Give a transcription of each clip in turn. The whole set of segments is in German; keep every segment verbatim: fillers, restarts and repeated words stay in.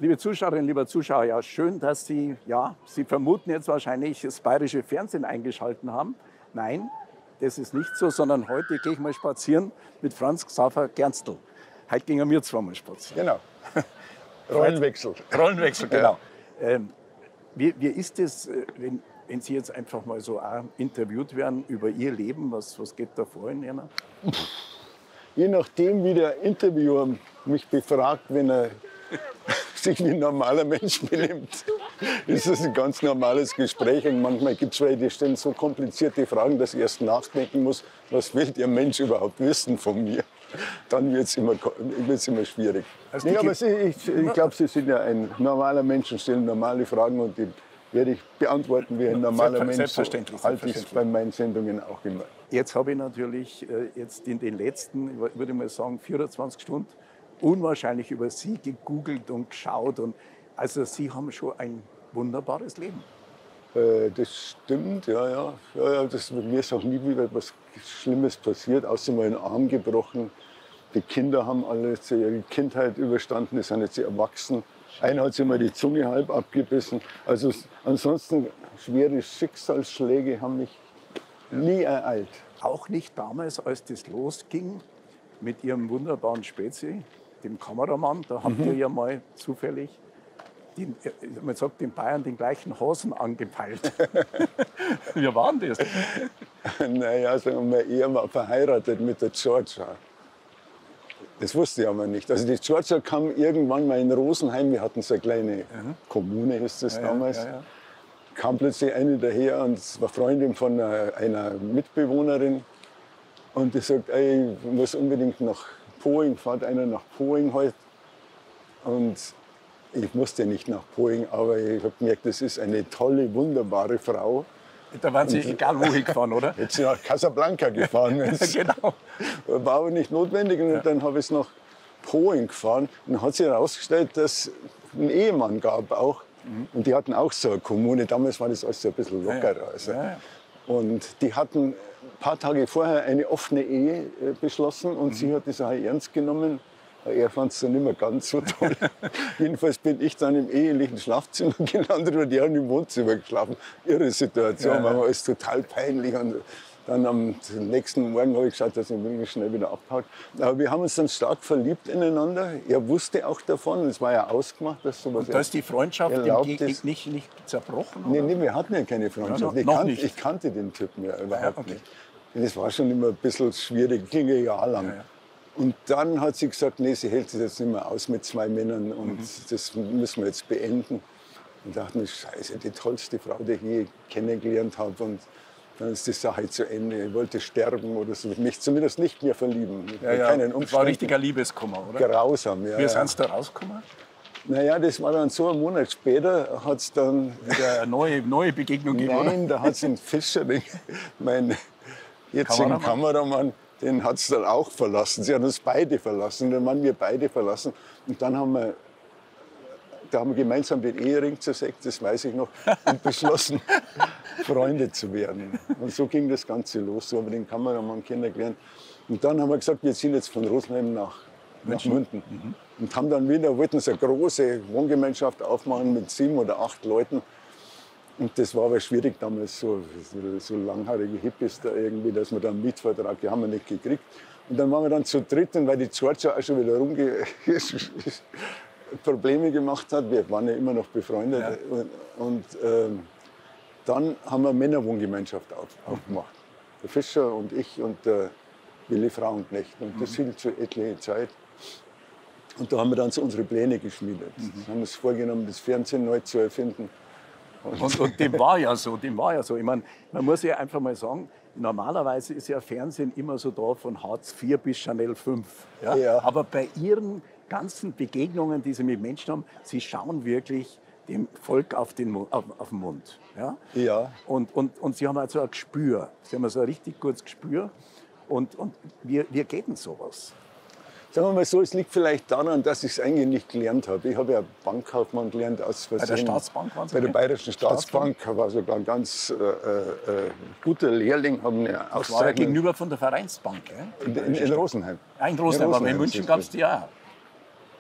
Liebe Zuschauerinnen, lieber Zuschauer, ja, schön, dass Sie, ja, Sie vermuten jetzt wahrscheinlich das bayerische Fernsehen eingeschaltet haben. Nein, das ist nicht so, sondern heute gehe ich mal spazieren mit Franz Xaver Gerstl. Heute gingen wir zweimal spazieren. Genau. Rollenwechsel. Rollenwechsel, genau. Ja. Ähm, wie, wie ist es, wenn, wenn Sie jetzt einfach mal so auch interviewt werden über Ihr Leben? Was, was geht da vor in Ihnen? Je nachdem, wie der Interviewer mich befragt, wenn er sich wie ein normaler Mensch benimmt, ist es ein ganz normales Gespräch. Und manchmal gibt es welche, die stellen so komplizierte Fragen, dass ich erst nachdenken muss, was will der Mensch überhaupt wissen von mir. Dann wird es immer, wird's immer schwierig. Also nee, aber Sie, ich, ich glaube, Sie sind ja ein normaler Mensch und stellen normale Fragen und die werde ich beantworten wie ein normaler Mensch. Selbstverständlich. So halte ich es bei meinen Sendungen auch immer. Jetzt habe ich natürlich äh, jetzt in den letzten, würde ich mal sagen, vierundzwanzig Stunden unwahrscheinlich über Sie gegoogelt und geschaut. Und also Sie haben schon ein wunderbares Leben. Äh, das stimmt, ja, ja. ja, ja das, mir ist auch nie wieder etwas Schlimmes passiert, außer mal einen Arm gebrochen. Die Kinder haben alle ihre Kindheit überstanden, die sind jetzt erwachsen. Einer hat sich mal die Zunge halb abgebissen. Also ansonsten schwere Schicksalsschläge haben mich nie ereilt. Auch nicht damals, als das losging mit Ihrem wunderbaren Spezi, dem Kameramann. Da habt ihr ja mal zufällig, den, man sagt in Bayern, den gleichen Hosen angepeilt. Wie war denn das? Naja, sagen wir mal, eher mal verheiratet mit der Georgia. Das wusste ich aber nicht. Also die Georgia kam irgendwann mal in Rosenheim. Wir hatten so eine kleine mhm. Kommune, hieß das ja, damals. Ja, ja, ja. Kam plötzlich eine daher und es war Freundin von einer, einer Mitbewohnerin. Und die sagt, ey, ich muss unbedingt nach Poing, fahrt einer nach Poing heute. Und ich musste nicht nach Poing, aber ich habe gemerkt, das ist eine tolle, wunderbare Frau. Da waren Sie und, egal wohin gefahren, oder? Jetzt sind Sie nach Casablanca gefahren. Genau. War aber nicht notwendig. Und ja. dann habe ich es nach Poing gefahren. Und dann hat sich herausgestellt, dass es einen Ehemann gab auch. Mhm. Und die hatten auch so eine Kommune. Damals war das alles so ein bisschen lockerer. Ja. Also. Ja. Und die hatten ein paar Tage vorher eine offene Ehe beschlossen. Und mhm. sie hat die Sache ernst genommen. Er fand es dann nicht mehr ganz so toll. Jedenfalls bin ich dann im ehelichen Schlafzimmer gelandet und die haben im Wohnzimmer geschlafen. Irre Situation, ja, ja. War alles total peinlich. Und dann am nächsten Morgen habe ich geschaut, dass ich wirklich schnell wieder abhaut. Aber wir haben uns dann stark verliebt ineinander. Er wusste auch davon, es war ja ausgemacht, dass sowas. Und da ist die Freundschaft nicht, nicht, nicht zerbrochen? Oder? Nee, nee, wir hatten ja keine Freundschaft. Ja, ich, kannte, ich kannte den Typen ja überhaupt ja, okay. nicht. Das war schon immer ein bisschen schwierig, ging ein Jahr lang. Ja, ja. Und dann hat sie gesagt, nee, sie hält es jetzt nicht mehr aus mit zwei Männern und mhm. das müssen wir jetzt beenden. Und da dachte ich, scheiße, die tollste Frau, die ich je kennengelernt habe. Und dann ist die Sache zu Ende. Ich wollte sterben oder so, mich zumindest nicht mehr verlieben. Ja, ja. Keinen das war richtiger Liebeskummer, oder? Grausam, ja. Wie sind Sie da rausgekommen? Naja, das war dann so, einen Monat später hat es dann... Wieder eine neue, neue Begegnung gegeben? Nein, da hat es in Fischering, mein jetzigen Kameramann, Kameramann den hat es dann auch verlassen. Sie hat uns beide verlassen, dann waren wir beide verlassen. Und dann haben wir, da haben wir gemeinsam den Ehering zersägt, das weiß ich noch, und beschlossen, Freunde zu werden. Und so ging das Ganze los. So haben wir den Kameramann kennengelernt. Und dann haben wir gesagt, wir ziehen jetzt von Rosenheim nach, nach Münden. Mhm. Und haben dann wieder, wollten so eine große Wohngemeinschaft aufmachen mit sieben oder acht Leuten. Und das war aber schwierig damals, so, so langhaarige Hippies da irgendwie, dass wir da einen Mietvertrag, die haben wir nicht gekriegt. Und dann waren wir dann zu dritt, weil die Georgia auch schon wieder rumge Probleme gemacht hat. Wir waren ja immer noch befreundet. Ja. Und, und ähm, dann haben wir eine Männerwohngemeinschaft auf, aufgemacht. Der Fischer und ich und der Willi Frauenknecht. Und das hielt so etliche Zeit. Und da haben wir dann so unsere Pläne geschmiedet. Mhm. Wir haben uns vorgenommen, das Fernsehen neu zu erfinden. Und, und dem war ja so, dem war ja so. Ich meine, man muss ja einfach mal sagen, normalerweise ist ja Fernsehen immer so da von Hartz vier bis Chanel fünf. Ja? Ja. Aber bei Ihren ganzen Begegnungen, die Sie mit Menschen haben, Sie schauen wirklich dem Volk auf den, auf, auf den Mund. Ja? Ja. Und, und, und Sie haben also ein Gespür. Sie haben so ein richtig gutes Gespür. Und, und wie, wie geht denn sowas? Sagen wir mal so, es liegt vielleicht daran, dass ich es eigentlich nicht gelernt habe. Ich habe ja Bankkaufmann gelernt aus Versehen. Bei der Staatsbank waren Sie? Bei der Bayerischen Staatsbank, Staatsbank war sogar ein ganz äh, äh, guter Lehrling. Haben eine das war ja gegenüber von der Vereinsbank, äh? in, in, in Rosenheim. Ja, in Rosenheim, aber in München gab es die auch.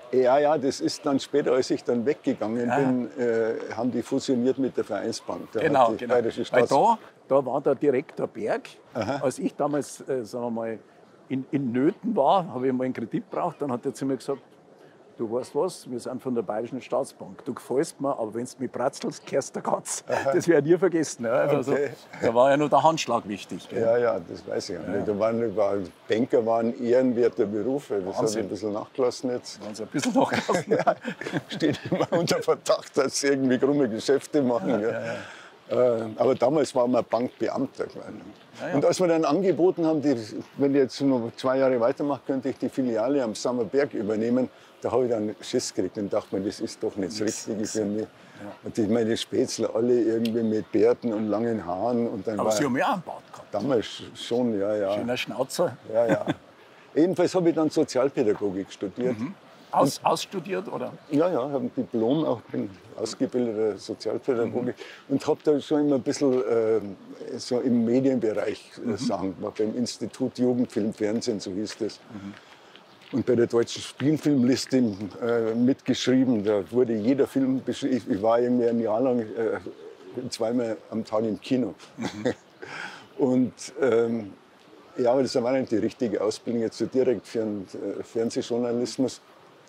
Ja, ja, das ist dann später, als ich dann weggegangen Ah. bin, äh, haben die fusioniert mit der Vereinsbank. Da Genau, hat die genau. Bayerische Weil Staats- da, da war der Direktor Berg. Aha. Als ich damals, äh, sagen wir mal, in, in Nöten war, habe ich mal einen Kredit braucht, dann hat er zu mir gesagt, du weißt was, wir sind von der Bayerischen Staatsbank. Du gefällst mir, aber wenn du mich bratzelst, kehrst du ganz. Das werde ich nie vergessen. Ja. Also, Okay. da war ja nur der Handschlag wichtig. Gell? Ja, ja, das weiß ich auch nicht. Da waren, war, Banker waren ehrenwerte Berufe. Das Wahnsinn. hat ein bisschen nachgelassen jetzt. Waren sie ein bisschen nachgelassen. Ja, steht immer unter Verdacht, dass sie irgendwie krumme Geschäfte machen. Ja, ja. Ja. Äh, aber damals war man Bankbeamter. Ja, ja. Und als wir dann angeboten haben, die, wenn ich jetzt noch zwei Jahre weitermache, könnte ich die Filiale am Sammerberg übernehmen, da habe ich dann Schiss gekriegt und dachte mir, das ist doch nicht das Richtige für mich. Ja. Und ich meine Spätzle alle irgendwie mit Bärten und langen Haaren. Und dann Aber war Sie haben ja auch einen Bart gehabt. damals schon, ja, ja. Schöner Schnauzer. ja, ja. Jedenfalls habe ich dann Sozialpädagogik studiert. Mhm. Aus, ausstudiert, oder? Ja, ja, habe ein Diplom, auch bin ausgebildeter Sozialpädagoge mhm. und habe da schon immer ein bisschen äh, so im Medienbereich äh, mhm. Sachen gemacht, beim Institut Jugendfilm, Fernsehen, so hieß das. Mhm. Und bei der Deutschen Spielfilmliste äh, mitgeschrieben, da wurde jeder Film beschrieben. Ich war irgendwie ein Jahr lang äh, zweimal am Tag im Kino. Mhm. Und ähm, ja, aber das war nicht die richtige Ausbildung jetzt so direkt für den äh, Fernsehjournalismus.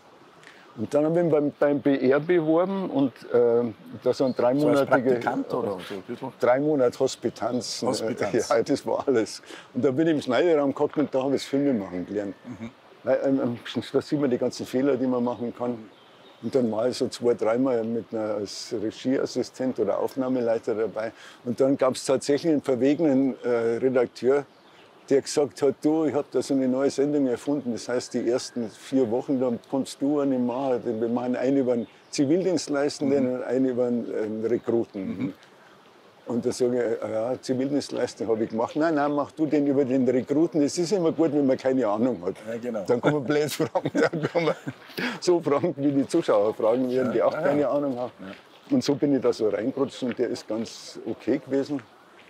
Und dann habe ich mich beim, beim B R beworben und äh, da so ein dreimonatige so oder so, drei Monate Hospitanz. Hospitanz. Ja, das war alles. Und da bin ich im Schneiderraum gekommen und da habe ich das Filme machen gelernt. Mhm. Weil, ähm, da sieht man die ganzen Fehler, die man machen kann. Und dann war ich so zwei, dreimal mit einer, als Regieassistent oder Aufnahmeleiter dabei. Und dann gab es tatsächlich einen verwegenen äh, Redakteur, der gesagt hat, du, ich habe da so eine neue Sendung erfunden. Das heißt, die ersten vier Wochen, da kannst du eine machen. Wir machen einen über einen Zivildienstleistenden mhm. und einen über einen Rekruten. Mhm. Und da sage ich, ja, Zivildienstleistenden habe ich gemacht. Nein, nein, mach du den über den Rekruten. Das ist immer gut, wenn man keine Ahnung hat. Ja, genau. Dann kann man blöd fragen. Dann kann man so fragen, wie die Zuschauer fragen werden, die auch ja, keine ja. Ahnung haben. Ja. Und so bin ich da so reingerutscht und der ist ganz okay gewesen.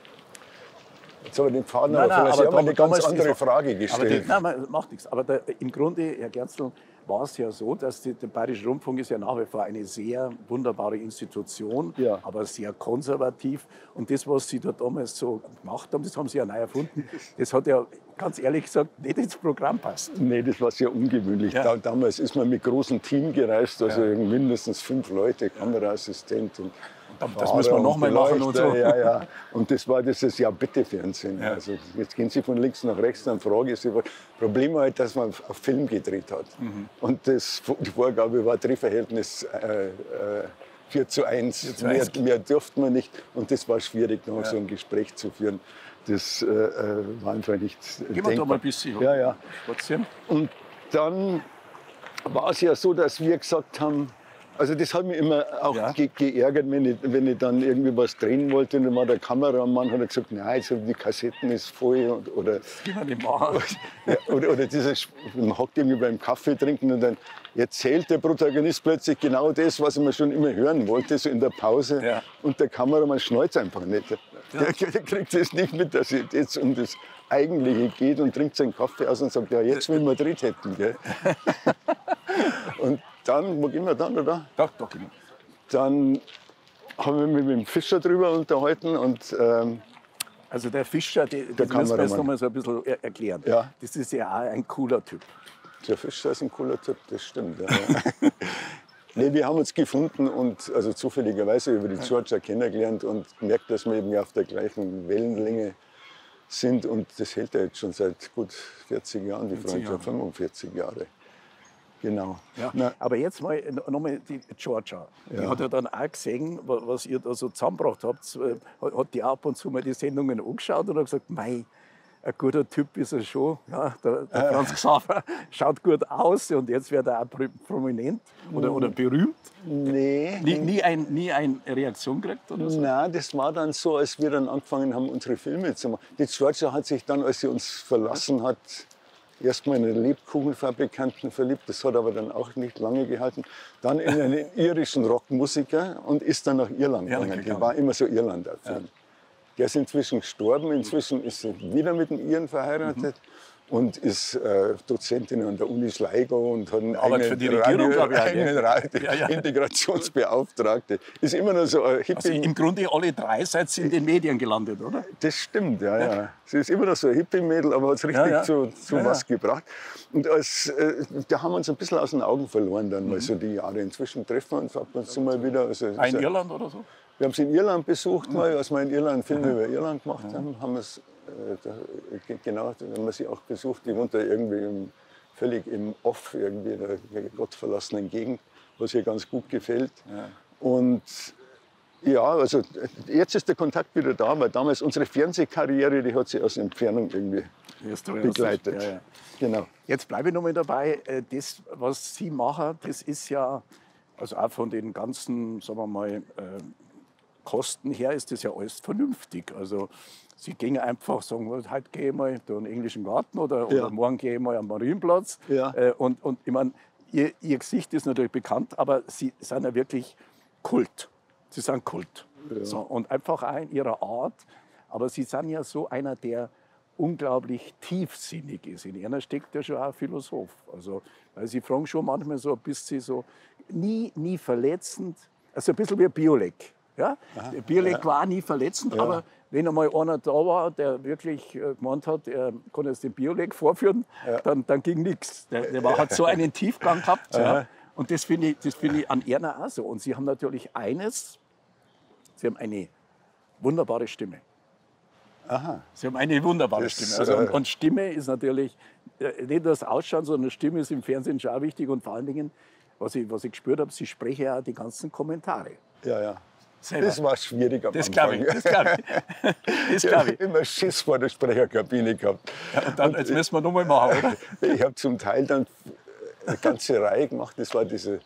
Jetzt habe ich den Faden, nein, aber vielleicht aber haben wir eine ganz andere ist, Frage gestellt. Die, nein, macht nichts. Aber der, im Grunde, Herr Gerstl, war es ja so, dass die, der Bayerische Rundfunk ist ja nach wie vor eine sehr wunderbare Institution, ja. aber sehr konservativ. Und das, was Sie da damals so gemacht haben, das haben Sie ja neu erfunden, das hat ja, ganz ehrlich gesagt, nicht ins Programm passt. Nee, das war sehr ungewöhnlich. Ja. Da, damals ist man mit großem Team gereist, also ja. mindestens fünf Leute, Kameraassistent und das müssen wir noch mal machen und so. Ja, ja. Und das war dieses Ja-Bitte-Fernsehen. Ja. Also jetzt gehen Sie von links nach rechts, dann frage ich Sie. Problem war halt, dass man auf Film gedreht hat. Mhm. Und das, die Vorgabe war Drehverhältnis äh, äh, vier zu eins. Mehr, mehr durfte man nicht. Und das war schwierig, noch ja. so ein Gespräch zu führen. Das äh, war einfach nicht Gehen denkbar. Wir da mal ein bisschen ja, ja. spazieren. Und dann war es ja so, dass wir gesagt haben, also das hat mich immer auch ja. ge geärgert, wenn ich, wenn ich dann irgendwie was drehen wollte und dann war der Kameramann hat gesagt, nein, jetzt die Kassetten ist voll und, oder, ja, oder oder dieses, man hockt irgendwie beim Kaffee trinken und dann erzählt der Protagonist plötzlich genau das, was man schon immer hören wollte, so in der Pause ja. und der Kameramann schnallt einfach nicht. Ja. Der, der kriegt es nicht mit, dass es jetzt um das Eigentliche geht und trinkt seinen Kaffee aus und sagt, ja, jetzt will wir Dritt hätten. Gell? Und dann, wo gehen wir dann, oder? Doch, doch. Dann haben wir mich mit dem Fischer drüber unterhalten und ähm, also der Fischer, die, das müssen wir jetzt noch mal so ein bisschen er erklären. Ja. Das ist ja auch ein cooler Typ. Der Fischer ist ein cooler Typ, das stimmt. Ja. Nee, wir haben uns gefunden und also zufälligerweise über die Georgia kennengelernt und gemerkt, dass wir eben auf der gleichen Wellenlänge sind. Und das hält ja jetzt schon seit gut vierzig Jahren, die Freundschaft, fünfundvierzig Jahre. Genau. Ja, Na, aber jetzt mal nochmal die Georgia. Die ja. hat ja dann auch gesehen, was ihr da so zusammengebracht habt. Hat die ab und zu mal die Sendungen angeschaut und hat gesagt, mei, ein guter Typ ist er schon. Ja, der, der Franz Xaver schaut gut aus und jetzt wird er auch prominent oder, oder berühmt. Nee. Nie, nie, ein, nie eine Reaktion gekriegt oder so? Nein, das war dann so, als wir dann angefangen haben, unsere Filme zu machen. Die Georgia hat sich dann, als sie uns verlassen hat, erst mal in einen Lebkuchenfabrikanten verliebt, das hat aber dann auch nicht lange gehalten. Dann in einen irischen Rockmusiker und ist dann nach Irland ja, gegangen. Die war immer so Irland-affin. Ja. Der ist inzwischen gestorben, inzwischen ist sie wieder mit einem Iren verheiratet. und ist äh, Dozentin an der Uni Sligo und hat einen Aber eigenen, für die Regierung, Radio, ich, eigenen Radio, ja, ja. Integrationsbeauftragte. Ist immer noch so ein Hippie. Also im Grunde alle drei seid in den Medien gelandet, oder? Das stimmt, ja, ja. Sie ist immer noch so ein Hippie-Mädel, aber hat es richtig ja, ja. zu, zu ja, was ja. gebracht. Und als, äh, da haben wir uns ein bisschen aus den Augen verloren dann, mhm. mal so die Jahre. Inzwischen treffen wir uns ab und zu mal wieder. Also, in so, Irland oder so? Wir haben sie in Irland besucht, mal, als wir in Irland einen Film mhm. über Irland gemacht haben. haben wir's, äh, da, genau, da haben wir sie auch besucht. Die wohnt da irgendwie im, völlig im Off, irgendwie in einer gottverlassenen Gegend, was ihr ganz gut gefällt. Ja. Und ja, also jetzt ist der Kontakt wieder da, weil damals unsere Fernsehkarriere, die hat sie aus Entfernung irgendwie begleitet. Ja, ja. Genau. Jetzt bleibe ich noch mal dabei. Das, was Sie machen, das ist ja, also auch von den ganzen, sagen wir mal, Kosten her ist das ja alles vernünftig. Also Sie gehen einfach, sagen, heute gehe ich mal da in den englischen Garten oder, ja. oder morgen gehe ich mal am Marienplatz. Ja. Und, und ich meine, ihr, ihr Gesicht ist natürlich bekannt, aber Sie sind ja wirklich Kult. Sie sind Kult. Ja. So, und einfach auch in ihrer Art. Aber Sie sind ja so einer, der unglaublich tiefsinnig ist. In einer steckt ja schon auch ein Philosoph. Also, weil Sie fragen schon manchmal so, bis Sie so nie, nie verletzend, also ein bisschen wie ein Biolek. Ja? Der Biolek ja. war nie verletzend, ja. aber wenn einmal einer da war, der wirklich gemeint hat, er kann jetzt den Biolek vorführen, ja. dann, dann ging nichts. Der, der war, hat so einen Tiefgang gehabt. Ja. Ja. Und das finde ich, das find ich an Erna auch so. Und Sie haben natürlich eines, Sie haben eine wunderbare Stimme. Aha. Sie haben eine wunderbare das, Stimme. Also, und, und Stimme ist natürlich nicht das Ausschauen, sondern Stimme ist im Fernsehen schon auch wichtig. Und vor allen Dingen, was ich, was ich gespürt habe, Sie sprechen ja auch die ganzen Kommentare. Ja, ja. Selber. Das war schwierig am das Anfang. Ich, das glaube ich. Das ich glaube ich. immer Schiss vor der Sprecherkabine gehabt. Ja, und dann, und jetzt müssen wir noch mal machen, oder? Ich habe zum Teil dann eine ganze Reihe gemacht. Das war diese,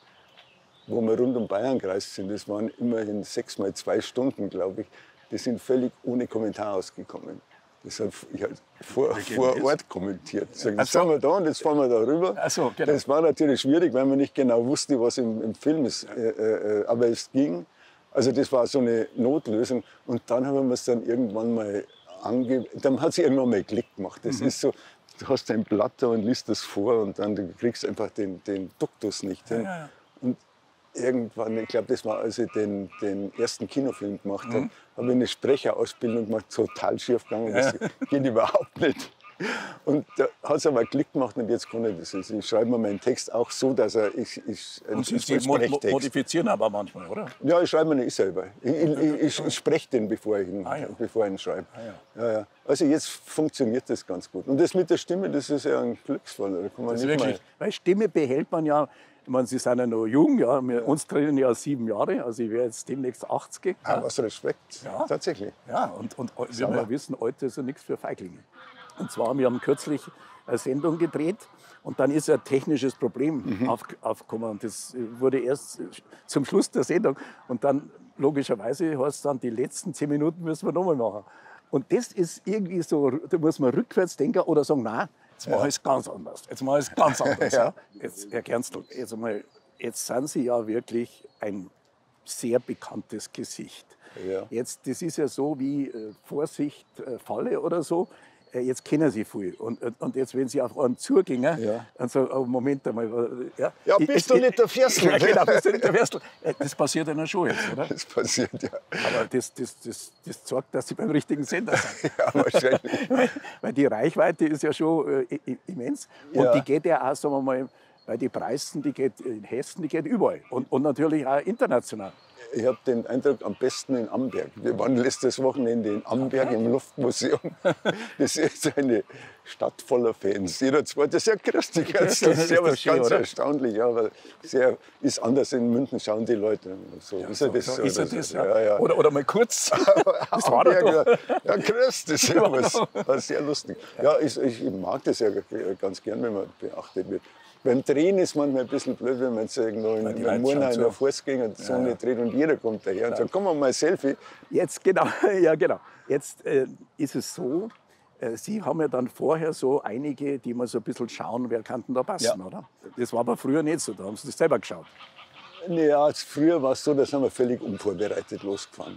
wo wir rund um Bayern gereist sind. Das waren immerhin sechs mal zwei Stunden, glaube ich. Die sind völlig ohne Kommentar ausgekommen. Das hat ich halt vor, vor Ort kommentiert. Sagen, jetzt sind wir da und jetzt fahren wir da rüber. So, genau. Das war natürlich schwierig, weil man nicht genau wusste, was im, im Film ist. Äh, äh, aber es ging. Also das war so eine Notlösung. Und dann haben wir es dann irgendwann mal ange... Dann hat sie irgendwann mal Klick gemacht. Das mhm. ist so, du hast ein Blatt da und liest das vor und dann du kriegst einfach den, den Duktus nicht hin. Ja, ja. Und irgendwann, ich glaube, das war, als ich den, den ersten Kinofilm gemacht habe, mhm. habe ich eine Sprecherausbildung gemacht, total schief gegangen. Das ja. geht überhaupt nicht. Und da hat es aber Klick gemacht und jetzt kann ich das. Also ich schreibe mir meinen Text auch so, dass er ich, ich, und Sie, Sie modifizieren aber manchmal, oder? Ja, ich schreibe mir nicht selber. Ich, ich, ich, ich spreche den, bevor ich ihn, ah, ja. bevor ich ihn schreibe. Ah, ja. Ja, ja. Also jetzt funktioniert das ganz gut. Und das mit der Stimme, das ist ja ein Glücksfall. Da kann man das nicht wirklich, mal weil Stimme behält man ja. Ich meine, Sie sind ja noch jung, ja. Wir, uns trennen ja sieben Jahre, also ich werde jetzt demnächst achtzig. Ah, ja. Was Respekt, ja. tatsächlich. Ja, und, und wir ja wissen, heute ist ja nichts für Feiglinge. Und zwar, wir haben kürzlich eine Sendung gedreht und dann ist ein technisches Problem mhm. auf, aufgekommen. Und das wurde erst zum Schluss der Sendung. Und dann, logischerweise, heißt es dann, die letzten zehn Minuten müssen wir nochmal machen. Und das ist irgendwie so, da muss man rückwärts denken oder sagen, nein, jetzt mache ich es ganz anders. Jetzt mache ich es ganz anders. Ja. Jetzt, Herr Gerstl, jetzt, einmal, jetzt sind Sie ja wirklich ein sehr bekanntes Gesicht. Ja. Jetzt, das ist ja so wie äh, Vorsicht, äh, Falle oder so. Jetzt kennen Sie viel. Und, und jetzt, wenn Sie auf einen zugehen, ja. dann sagen Sie, oh, Moment einmal. Ja, ja bist ich, du nicht der Ferstl? Ja, genau, bist du nicht der Ferstl. Das passiert ja schon jetzt, oder? Das passiert, ja. Aber das, das, das, das zeigt, dass Sie beim richtigen Sender sind. Ja, wahrscheinlich. weil, weil die Reichweite ist ja schon äh, immens. Und ja. die geht ja auch, sagen wir mal, bei den Preisen, die geht in Hessen, die geht überall. Und, und natürlich auch international. Ich habe den Eindruck, am besten in Amberg. Wir waren letztes Wochenende in Amberg im Luftmuseum. Das ist eine Stadt voller Fans. Jeder zweite ist ja christlich. Das ist sehr was ganz oder? erstaunlich. Ja, weil sehr ist anders in München, schauen die Leute. So, ja, ist er das? So, ist er das ja. Ja, ja. Oder, oder mal kurz. Das war Amberg, doch. Ja, grüß dich, servus. War sehr lustig. Ja, ich, ich mag das ja ganz gern, wenn man beachtet wird. Beim Drehen ist manchmal ein bisschen blöd, wenn man jetzt irgendwo in, in Murnau in der Fußgängerzone ja. dreht und jeder kommt daher und sagt, komm mal ein Selfie. Jetzt, genau, ja, genau. Jetzt äh, ist es so, äh, Sie haben ja dann vorher so einige, die mal so ein bisschen schauen, wer kann denn da passen, ja. oder? Das war aber früher nicht so, da haben Sie das selber geschaut. Ja, früher war es so, da sind wir völlig unvorbereitet losgefahren.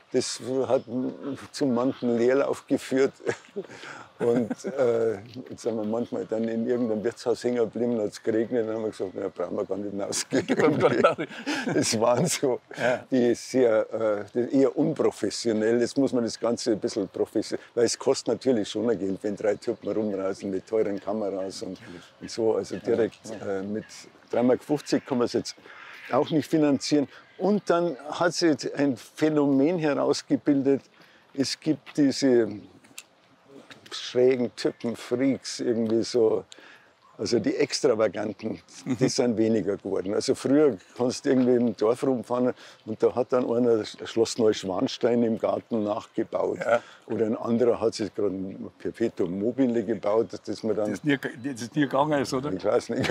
Das hat zum manchen Leerlauf geführt. Und äh, jetzt sind wir manchmal dann in irgendeinem Wirtshaus hängen geblieben, hat es geregnet, und dann haben wir gesagt, na, brauchen wir gar nicht hinausgehen. Das waren so, ja. die sehr, äh, die eher unprofessionell. Jetzt muss man das Ganze ein bisschen professionell, weil es kostet natürlich schon ein Geld, wenn drei Typen rumreisen mit teuren Kameras und, und so. Also direkt äh, mit drei Mark fünfzig kann man es jetzt auch nicht finanzieren. Und dann hat sich ein Phänomen herausgebildet. Es gibt diese schrägen Typen, Freaks, irgendwie so, also die Extravaganten, die sind weniger geworden. Also früher kannst du irgendwie im Dorf rumfahren und da hat dann einer das Schloss Neuschwanstein im Garten nachgebaut. Ja. Oder ein anderer hat sich gerade ein Perpetuum mobile gebaut, dass man dann... Das nie, das nie gegangen ist, oder? Ich weiß nicht.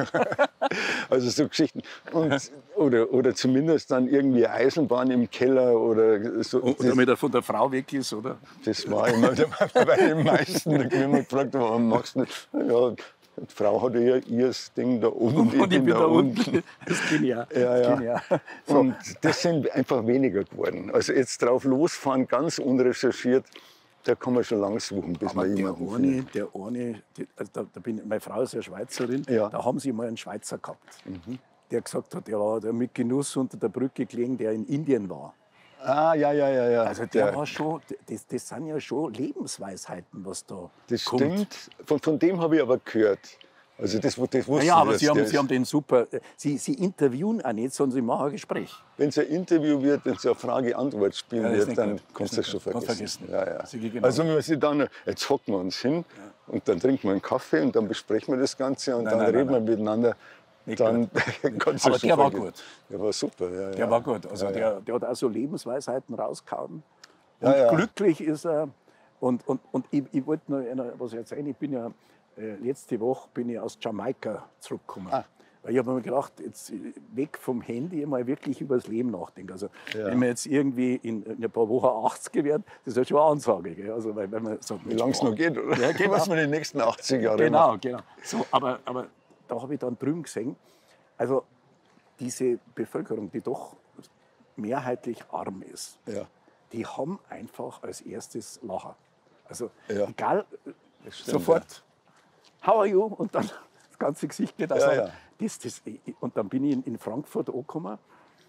Also so Geschichten. Und, oder, oder zumindest dann irgendwie Eisenbahn im Keller oder so. Und damit er von der Frau weg ist, oder? Das war immer bei den meisten. Da haben wir gefragt, warum machst du nicht? Ja, die Frau hat ihr, ihr Ding da oben und ich bin da, da unten. unten. Das ist genial. Ja, ja. Genial. So. Und das sind einfach weniger geworden. Also jetzt drauf losfahren, ganz unrecherchiert, da kann man schon lang suchen, bis Aber man der jemanden eine, findet. der eine, die, also da, da bin, meine Frau ist ja Schweizerin, ja. da haben sie mal einen Schweizer gehabt, mhm. der gesagt hat, der war mit Genuss unter der Brücke gelegen, der in Indien war. Ah, ja, ja, ja, ja. Also der, der war schon, das, das sind ja schon Lebensweisheiten, was da Das kommt. stimmt, von, von dem habe ich aber gehört. Also das, das wusste ja, aber ich, Sie haben, Sie haben den super, Sie, Sie interviewen auch nicht, sondern Sie machen ein Gespräch. Wenn es ein Interview wird, wenn es ein Frage-Antwort-Spiel ja, wird, dann gut. kannst du das schon vergessen. vergessen. Ja, ja. Genau. Also wenn wir sie dann, jetzt hocken wir uns hin ja. und dann trinken wir einen Kaffee und dann besprechen wir das Ganze und nein, dann nein, reden nein, wir miteinander. Dann kannst du aber schon der war vergessen. gut. Der war super. Ja, der ja. war gut. Also ja, der, ja. der hat auch so Lebensweisheiten rausgehauen. Und ja, ja. glücklich ist er. Und, und, und ich, ich wollte noch einer, was erzählen. Ich bin ja äh, letzte Woche bin ich aus Jamaika zurückgekommen. Ah. Weil ich habe mir gedacht, jetzt weg vom Handy mal wirklich über das Leben nachdenken. Also ja. wenn man jetzt irgendwie in, in ein paar Wochen achtzig wird, das ist ja schon eine Ansage. Gell? Also, weil, wenn man sagt, wie lange es noch geht, oder? Ja, genau. Was man die nächsten achtzig Jahre Genau, macht. genau. So, aber, aber da habe ich dann drüben gesehen, also diese Bevölkerung, die doch mehrheitlich arm ist, ja. die haben einfach als erstes Lachen. Also ja. egal, stimmt, sofort, ja. how are you? Und dann das ganze Gesicht geht aus. Ja, ja. Das, das, und dann bin ich in, in Frankfurt angekommen.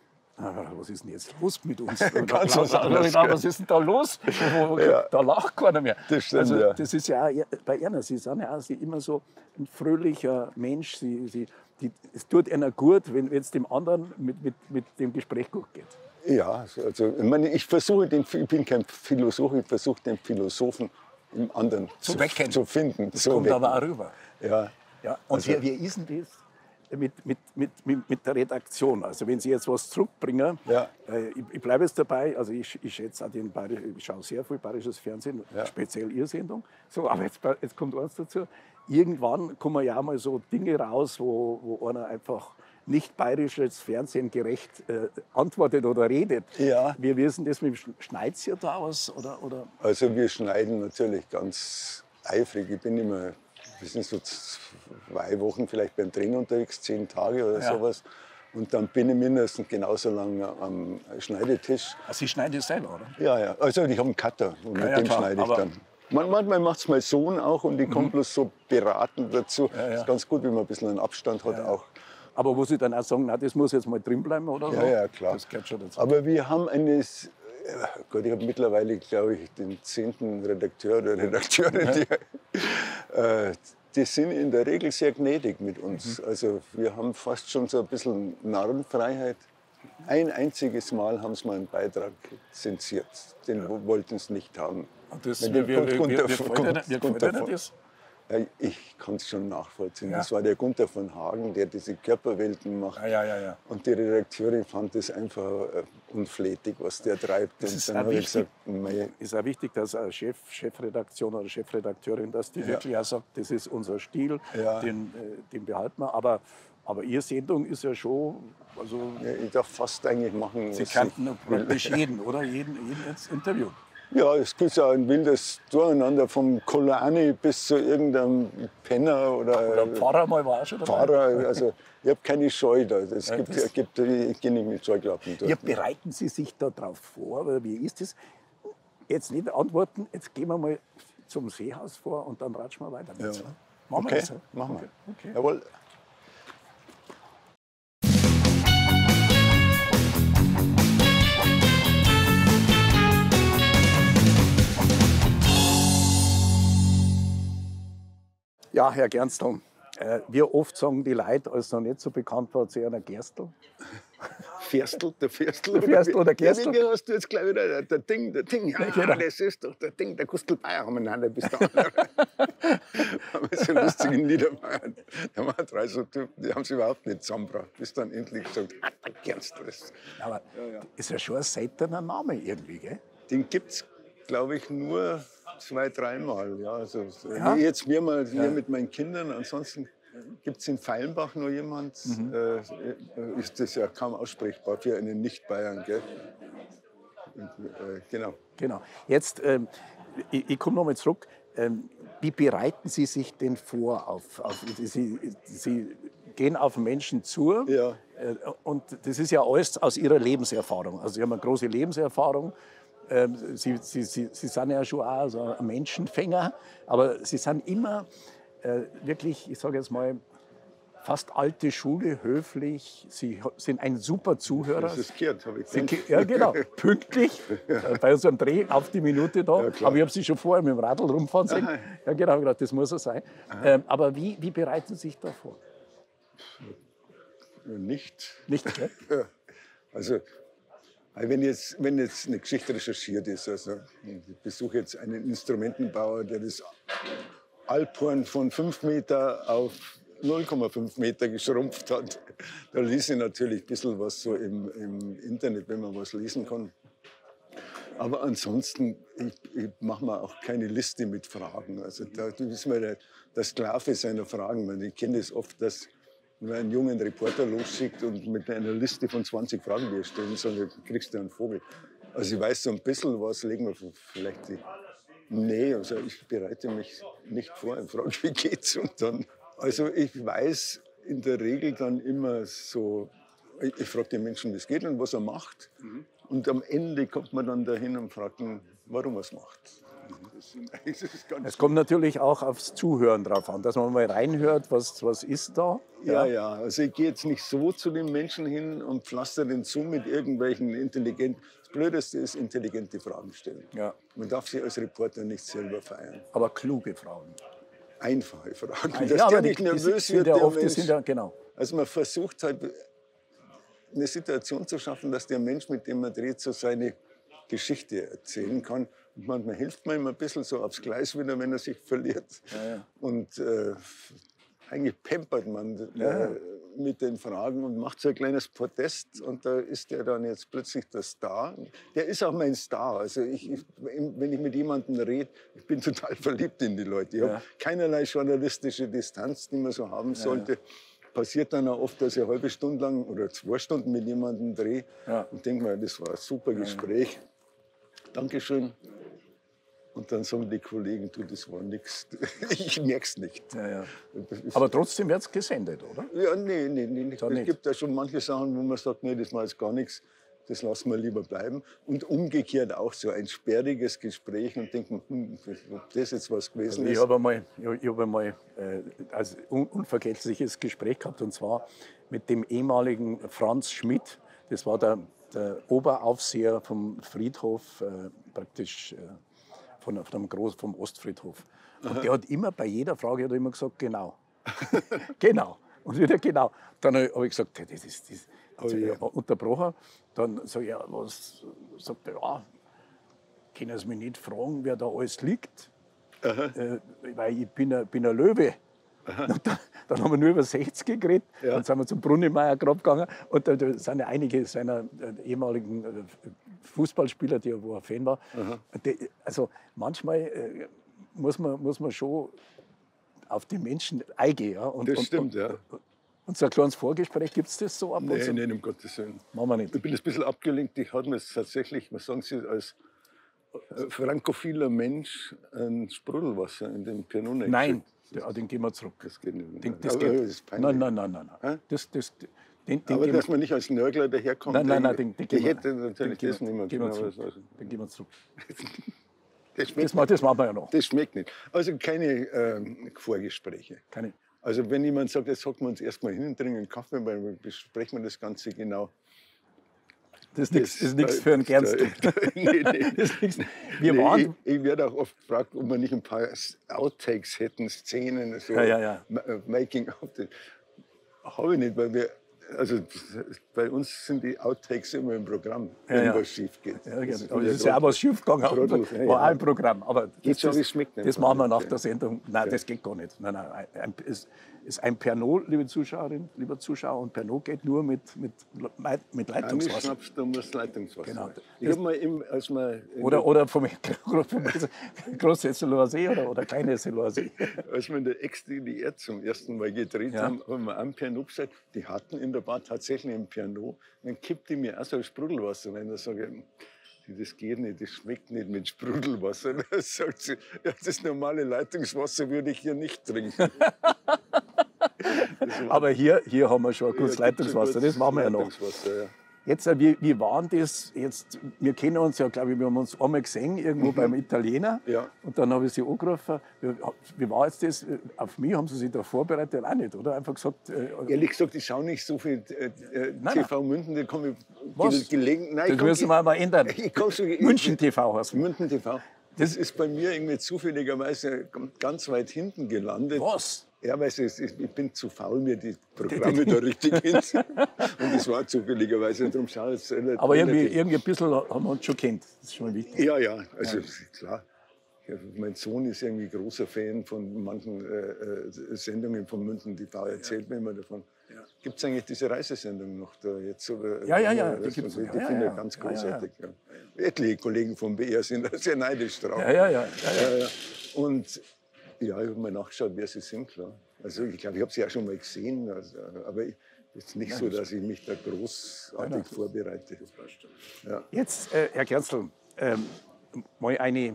Was ist denn jetzt los mit uns? Ganz was anderes, was ist denn da los? Ja. Da lacht keiner mehr. Das stimmt, also, ja. Das ist ja auch bei ihnen. Sie sind ja auch sie immer so ein fröhlicher Mensch. Sie, sie, die, es tut einer gut, wenn es dem anderen mit, mit, mit dem Gespräch gut geht. Ja, also ich, meine, ich versuche, den, ich bin kein Philosoph, ich versuche den Philosophen im anderen zu, zu, zu finden. Das zu kommt wecken. aber auch rüber. Ja. Ja, und also, wie, wie ist denn das mit, mit, mit, mit der Redaktion? Also wenn Sie jetzt was zurückbringen, ja. äh, ich, ich bleibe jetzt dabei, also ich, ich schätze auch den Bayerisch, ich schaue sehr viel bayerisches Fernsehen, ja. speziell Ihre Sendung. So, aber jetzt, jetzt kommt eins dazu, irgendwann kommen ja auch mal so Dinge raus, wo, wo einer einfach nicht bayerisches Fernsehen gerecht äh, antwortet oder redet. Ja. Wie wissen das mit dem Schneidet ihr da aus? Oder, oder? Also wir schneiden natürlich ganz eifrig. Ich bin immer, wir sind so zwei Wochen vielleicht beim Drehen unterwegs, zehn Tage oder ja. sowas. Und dann bin ich mindestens genauso lange am Schneidetisch. Also Sie schneiden das selber, oder? Ja, ja. Also ich habe einen Cutter und ja, mit ja, dem klar, schneide ich dann. Manchmal macht es mein Sohn auch und ich komme mhm. bloß so beratend dazu. Ja, ja. Das ist ganz gut, wenn man ein bisschen einen Abstand hat ja, ja. auch. Aber wo Sie dann auch sagen, na, das muss jetzt mal drin bleiben oder so? Ja, ja, klar. Das gehört schon dazu. Aber wir haben eine, Gott, ich habe mittlerweile, glaube ich, den zehnten Redakteur oder Redakteurin, die, äh, die sind in der Regel sehr gnädig mit uns. Mhm. Also wir haben fast schon so ein bisschen Narrenfreiheit. Ein einziges Mal haben sie mal einen Beitrag zensiert. Den ja. wollten sie nicht haben. Und das, wie, wie, wie, wie, wie gefällt Ihnen das? Ja, ich kann es schon nachvollziehen. Ja. Das war der Gunther von Hagen, der diese Körperwelten macht. Ja, ja, ja. Und die Redakteurin fand das einfach unflätig, was der treibt. Das und ist, dann auch habe ich wichtig, gesagt, ist auch wichtig, dass eine Chef, Chefredaktion oder Chefredakteurin, dass die ja. wirklich auch sagt, das ist unser Stil, ja. den, den behalten wir. Aber, aber Ihre Sendung ist ja schon... Also, ja, ich darf fast eigentlich machen, Sie kannten praktisch jeden, oder? Jeden, jeden jetzt interviewen. Ja, es gibt ja ein wildes Durcheinander, vom Kolani bis zu irgendeinem Penner oder, oder Pfarrer mal war auch schon dabei. Pfarrer, also ich habe keine Scheu da. Es ja, gibt, das gibt, ich gehe nicht mit Scheuklappen durch. Ja, bereiten Sie sich da drauf vor? Oder wie ist das? jetzt nicht antworten, jetzt gehen wir mal zum Seehaus vor und dann ratschen wir weiter. Ja. Machen okay, wir das so? machen wir. Okay. Okay. Jawohl. Ja, Herr Gernstel, äh, wie oft sagen die Leute, als noch nicht so bekannt war, zu einer Gerstl? Ferstel, der Ferstel. Der Ferstel oder Gerstl? Ja, wie hast du jetzt gleich wieder, der Ding, der Ding, ja, Ja, genau. das ist doch der Ding, der Gustl Bayer umeinander bis da. Haben wir so lustig in Niederbayern. Da waren drei so Typen, die haben sich überhaupt nicht zusammengebracht, bis dann endlich gesagt, ah, der Gerstl. Das Aber ja, ja. ist ja schon ein seltener Name irgendwie, gell? Den gibt es, glaube ich, nur zwei, dreimal. Ja, also, Ja? Jetzt wir mal wir Ja. mit meinen Kindern, ansonsten gibt es in Feilenbach noch jemand, Mhm. äh, ist das ja kaum aussprechbar für einen Nicht-Bayern. Gell? Und, äh, genau. Genau. Jetzt, ähm, ich, ich komme nochmal zurück. Ähm, wie bereiten Sie sich denn vor? Auf, auf, Sie, Sie gehen auf Menschen zu. Ja. Äh, und das ist ja alles aus Ihrer Lebenserfahrung. Also Sie haben eine große Lebenserfahrung. Ähm, Sie, Sie, Sie, Sie sind ja schon auch so ein Menschenfänger. Aber Sie sind immer äh, wirklich, ich sage jetzt mal, fast alte Schule, höflich. Sie sind ein super Zuhörer. Das ist gehört, habe ich Sie, gedacht. ja, genau. Pünktlich. Äh, Bei unserem Dreh auf die Minute da. Ja, klar. Aber ich habe Sie schon vorher mit dem Radl rumfahren sehen. Aha. Ja, genau, hab ich gedacht, das muss er sein. Ähm, aber wie, wie bereiten Sie sich da vor? Nicht. Nicht, gell? Ja. Also, wenn jetzt, wenn jetzt eine Geschichte recherchiert ist, also ich besuche jetzt einen Instrumentenbauer, der das Alphorn von fünf Meter auf null Komma fünf Meter geschrumpft hat, da lese ich natürlich ein bisschen was so im, im Internet, wenn man was lesen kann. Aber ansonsten, ich, ich mache mir auch keine Liste mit Fragen. Also da ist man der, der Sklave seiner Fragen. Ich kenne das oft, dass man einen jungen Reporter losschickt und mit einer Liste von zwanzig Fragen wir stellen, sondern kriegst du einen Vogel. Also ich weiß so ein bisschen was, legen wir vielleicht die... Nee, also ich bereite mich nicht vor. Ich frage, wie geht's? Und dann, also ich weiß in der Regel dann immer so, ich, ich frage den Menschen, wie es geht und was er macht. Mhm. Und am Ende kommt man dann dahin und fragt ihn, warum er es macht. Das sind, das ist ganz Es kommt natürlich auch aufs Zuhören drauf an, dass man mal reinhört, was, was ist da. Ja, ja, also ich gehe jetzt nicht so zu den Menschen hin und pflaster den zu mit irgendwelchen intelligenten... Das Blödeste ist, intelligente Fragen stellen. Ja. Man darf sie als Reporter nicht selber feiern. Aber kluge Fragen. Einfache Fragen, Ja, dass aber der die, nicht die nervös sind wird, ja der oft, die Mensch. sind ja, genau. Also man versucht halt, eine Situation zu schaffen, dass der Mensch, mit dem man dreht, so seine Geschichte erzählen kann. Und manchmal hilft man ihm ein bisschen so aufs Gleis wieder, wenn er sich verliert. Ja, ja. Und äh, eigentlich pampert man äh, Ja, ja. mit den Fragen und macht so ein kleines Podest. Und da ist der dann jetzt plötzlich der Star. Der ist auch mein Star. Also ich, ich, wenn ich mit jemandem rede, ich bin total verliebt in die Leute. Ich Ja. habe keinerlei journalistische Distanz, die man so haben sollte. Ja, ja. Passiert dann auch oft, dass ich eine halbe Stunde lang oder zwei Stunden mit jemandem drehe Ja. und denke mir, das war ein super Gespräch. Ja, ja. Dankeschön. Und dann sagen die Kollegen, du, das war nichts. Ich merke es nicht. Ja, ja. Aber trotzdem wird es gesendet, oder? Ja, nee, nee, nee. Da Es nicht. gibt ja schon manche Sachen, wo man sagt, nee, das war jetzt gar nichts. Das lassen wir lieber bleiben. Und umgekehrt auch so ein sperriges Gespräch und denken, hm, ob das jetzt was gewesen Also ich ist. habe einmal, ich, ich hab einmal äh, ein un unvergessliches Gespräch gehabt, und zwar mit dem ehemaligen Franz Schmidt. Das war der, der Oberaufseher vom Friedhof, äh, praktisch äh, von, von Groß, vom Ostfriedhof. Und Aha. der hat immer bei jeder Frage hat er immer gesagt, genau. Genau. Und wieder genau. Dann habe ich gesagt, hey, das ist das. Also Oh, ja. ich unterbrochen. Dann sage ich, ja, was? Sagt er, ja, können Sie mich nicht fragen, wer da alles liegt? Äh, weil ich bin ein, bin ein Löwe. Und dann, dann haben wir nur über sechzig geredet. Ja. Dann sind wir zum Brunnemeyer Grab gegangen. Und da, da sind ja einige seiner äh, ehemaligen äh, Fußballspieler, die, wo er Fan war. Die, also manchmal äh, muss, man, muss man schon auf die Menschen eingehen. Ja? Und, Das und, stimmt, und, ja. Und so ein kleines Vorgespräch, gibt es das so ab und Nee, zu? nein, um Gottes Willen. Machen wir nicht. Ich bin ein bisschen abgelenkt. Ich hatte mir tatsächlich, was sagen Sie, als äh, frankophiler Mensch ein Sprudelwasser in den Pianonen. Nein, den, den gehen wir zurück. Das geht nicht. Den, das Aber geht. das ist peinlich. Nein, nein, nein, nein. nein. Das, das, den, den Aber gehen dass wir, man nicht als Nörgler daherkommt, nein, nein, nein, den, den ich gehen wir, hätte natürlich den das gehen wir, nicht gehen wir mehr. zurück. Den gehen wir zurück. Das, das, das machen wir ja noch. Das schmeckt nicht. Also keine ähm, Vorgespräche. Keine. Also wenn jemand sagt, jetzt hocken wir uns erstmal hin und trinken einen Kaffee, weil wir besprechen wir das Ganze genau. Das ist nichts für einen Gernstück. nee, nee. Wir nee, waren ich, ich werde auch oft gefragt, ob wir nicht ein paar Outtakes hätten, Szenen, so ja, ja, ja. Making of. Habe ich nicht, weil wir, also bei uns sind die Outtakes immer im Programm, wenn ja, ja. was schief geht. Ja, genau. Aber es ist ja auch was schief gegangen, Trottel, war ja, auch im Programm. Aber das, das, das, schmeckt nicht das machen wir nach der Sendung. Nein, ja. das geht gar nicht. Nein, nein. Ein, ist, ist ein Pernod, liebe Zuschauerin, lieber Zuschauer, und Pernod geht nur mit, mit, mit Leitungswasser. Schnaps, du musst Leitungswasser. Genau. Ich hab mal im, als wir oder, oder vom große Selloisee oder, oder kleine Selloisee. Als wir in der Ex D D R zum ersten Mal gedreht ja. haben, haben wir einen Pernod gesagt, die hatten in der Bar tatsächlich einen Pernod. Dann kippt die mir auch so Sprudelwasser rein. Da sage ich, das geht nicht, das schmeckt nicht mit Sprudelwasser. Da sagt sie, ja, das normale Leitungswasser würde ich hier nicht trinken. Aber hier, hier haben wir schon ein gutes ja, Leitungswasser, das machen wir ja noch. Ja. Jetzt, wie, wie war das jetzt? Wir kennen uns ja, glaube ich, wir haben uns einmal gesehen, irgendwo mhm. beim Italiener. Ja. Und dann habe ich sie angerufen. Wie, wie war jetzt das? Auf mich haben Sie sich da vorbereitet? Auch nicht, oder? Einfach gesagt... Äh, Ehrlich gesagt, ich schaue nicht so viel äh, nein, T V München. Da komme ich gelegen. Nein, das müssen wir mal ändern. Ich so, München T V heißt München T V. Das ist bei mir irgendwie zufälligerweise ganz weit hinten gelandet. Was? Ja, weil ich, ich bin zu faul, mir die Programme da richtig hinzusetzen. Und das war zufälligerweise, darum schaue ich jetzt. Aber irgendwie, irgendwie ein bisschen haben wir uns schon kennt. Das ist schon wichtig. Ja, ja, also ja. klar. Ja, mein Sohn ist irgendwie großer Fan von manchen äh, Sendungen von München T V. Er erzählt ja. mir immer davon. Ja. Gibt es eigentlich diese Reisesendung noch da jetzt? Oder, ja, ja, ja. Die, die, die ja, finde ja, ich ganz ja, großartig. Ja, ja. Etliche Kollegen vom B R sind da sehr neidisch drauf. Ja, ja, ja. ja, ja. ja und ja, ich habe mal nachgeschaut, wer sie sind, klar. Also ich glaube, ich habe sie auch schon mal gesehen, also, aber es ist nicht Nein, so, dass ich mich da großartig Nein, vorbereite. Ja. Jetzt, äh, Herr Gerstl, ähm, mal eine...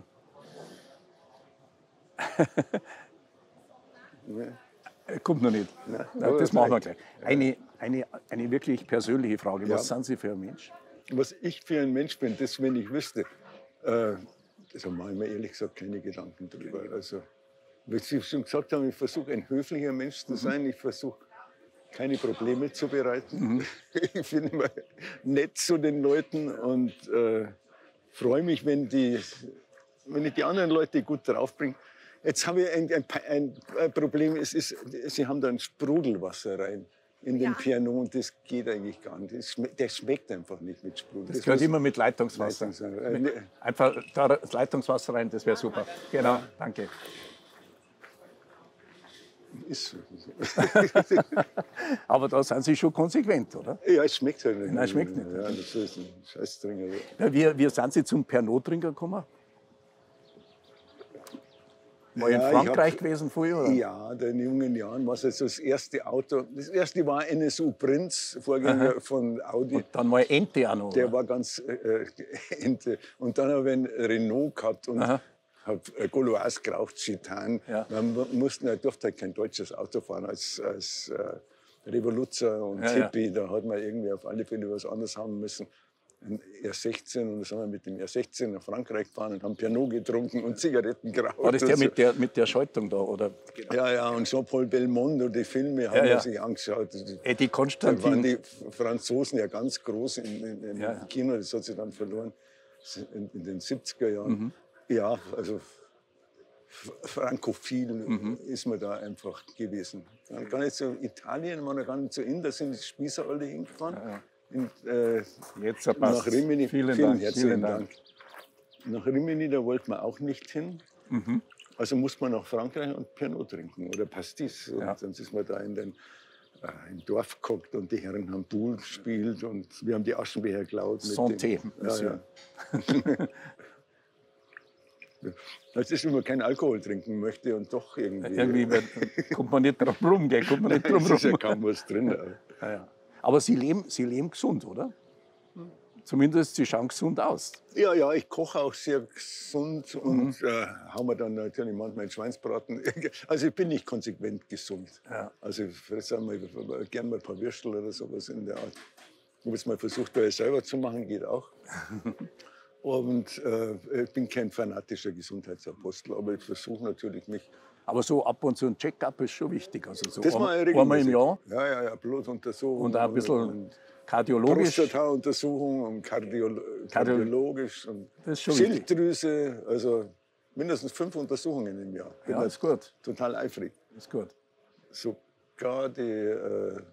Kommt noch nicht. Nein, Nein, das machen wir gleich. Eine, eine, eine wirklich persönliche Frage. Was ja. sind Sie für ein Mensch? Was ich für ein Mensch bin, das, wenn ich wüsste, äh, da mache ich mir ehrlich gesagt keine Gedanken drüber. Also, wie Sie schon gesagt haben, ich versuche ein höflicher Mensch zu sein. Mhm. Ich versuche keine Probleme zu bereiten. Mhm. Ich bin immer nett zu den Leuten und äh, freue mich, wenn, die, wenn ich die anderen Leute gut draufbringe. Jetzt habe ich ein, ein, ein Problem, es ist, Sie haben da ein Sprudelwasser rein in den ja. Piano und das geht eigentlich gar nicht. Das schmeckt, das schmeckt einfach nicht mit Sprudel. Das, das gehört immer mit Leitungswasser. Leitungswasser. Einfach da das Leitungswasser rein, das wäre super. Genau, ja. danke. Ist so. Aber da sind Sie schon konsequent, oder? Ja, es schmeckt halt nicht. Nein, es schmeckt nicht. Ja, das ist ein Scheißtrinker. Ja, wie, wie sind Sie zum Pernod-Trinker gekommen? Mal ja, in Frankreich hab, gewesen früher? Oder? Ja, in jungen Jahren war es also das erste Auto. Das erste war N S U Prinz, Vorgänger Aha. von Audi. Und dann mal Ente auch noch. Der oder? war ganz äh, Ente. Und dann habe ich einen Renault gehabt und habe Gauloise geraucht, Gitan. Ja. Man mussten, er durfte halt kein deutsches Auto fahren als, als äh, Revoluzer und ja, Hippie. Ja. Da hat man irgendwie auf alle Fälle was anderes haben müssen. Ein R sechzehn und dann sind wir mit dem R sechzehn nach Frankreich gefahren und haben Pernod getrunken und Zigaretten geraucht. War das der, so. mit der mit der Schaltung da, oder? Ja, ja, und Jean-Paul Belmondo, die Filme haben ja, ja. wir sich angeschaut. Eddie Constantin. Da waren die Franzosen ja ganz groß in, in, im ja. Kino, das hat sich dann verloren in, in den siebziger Jahren. Mhm. Ja, also frankophil mhm. ist man da einfach gewesen. Dann gar nicht so Italien, man gar nicht so in, da sind die Spießer alle hingefahren. Ja, ja. In, äh, Jetzt nach Rimini. Vielen, Vielen Dank. herzlichen Vielen Dank. Dank. Nach Rimini, da wollte man auch nicht hin. Mhm. Also muss man nach Frankreich und Pernod trinken oder Pastis. Und ja. dann ist man da in den äh, im Dorf geguckt und die Herren haben Pool gespielt und wir haben die Aschenbecher geklaut. Santé. Ja, ja. Das ist, wenn man keinen Alkohol trinken möchte und doch irgendwie... Irgendwie kommt man nicht drum rum, gell? Kommt man nicht drum rum. Es ist ja kaum was drin. Ja, ja. Aber Sie leben, Sie leben gesund, oder? Hm. Zumindest Sie schauen gesund aus. Ja, ja, ich koche auch sehr gesund und mhm. äh, hau mir dann natürlich manchmal einen Schweinsbraten. Also ich bin nicht konsequent gesund. Ja. Also ich fresse mal gerne mal ein paar Würstel oder sowas in der Art. Ich habe es mal versucht, bei selber zu machen, geht auch. Und äh, ich bin kein fanatischer Gesundheitsapostel, aber ich versuche natürlich mich. Aber so ab und zu ein Check-up ist schon wichtig. Also so das ein, einmal im Jahr. Ja, ja, ja, Blutuntersuchung. Und auch ein bisschen und kardiologisch. Prostata-Untersuchung und Kardiolo kardiologisch. Und das ist schon Schilddrüse, wichtig. Also mindestens fünf Untersuchungen im Jahr. Ja, das ist gut. Total eifrig. Das ist gut. Sogar die äh,